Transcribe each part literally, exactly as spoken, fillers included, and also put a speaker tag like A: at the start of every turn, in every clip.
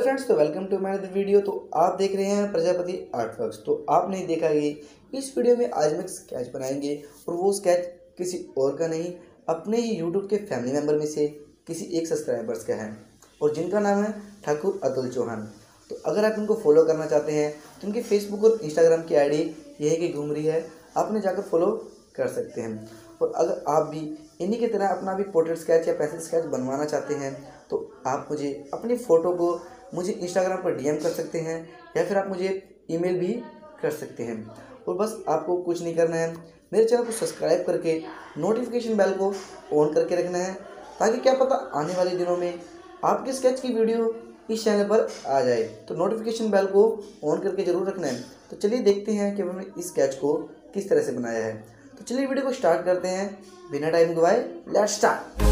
A: Friends, तो welcome to my other video. तो आप देख रहे हैं प्रजापति आर्टवर्क्स। तो आपने देखा कि इस वीडियो में आज हम एक स्केच बनाएंगे और वो स्केच किसी और का नहीं, अपने ही यूट्यूब के फैमिली मेम्बर में से किसी एक सब्सक्राइबर्स का है और जिनका नाम है ठाकुर अतुल चौहान। तो अगर आप इनको फॉलो करना चाहते हैं तो इनकी फेसबुक और इंस्टाग्राम की आईडी यही की घूम रही है, आपने जाकर फॉलो कर सकते हैं। और अगर आप भी इन्हीं की तरह अपना भी पोर्ट्रेट स्केच या पेंसिल स्केच बनवाना चाहते हैं तो आप मुझे अपनी फ़ोटो को मुझे इंस्टाग्राम पर डीएम कर सकते हैं या फिर आप मुझे ईमेल भी कर सकते हैं। और बस आपको कुछ नहीं करना है, मेरे चैनल को सब्सक्राइब करके नोटिफिकेशन बेल को ऑन करके रखना है, ताकि क्या पता आने वाले दिनों में आपके स्केच की वीडियो इस चैनल पर आ जाए। तो नोटिफिकेशन बेल को ऑन करके ज़रूर रखना है। तो चलिए देखते हैं कि हमने इस स्केच को किस तरह से बनाया है। तो चलिए वीडियो को स्टार्ट करते हैं बिना टाइम गवाए। Let's start.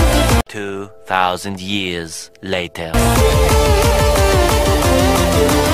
B: Thousand years later.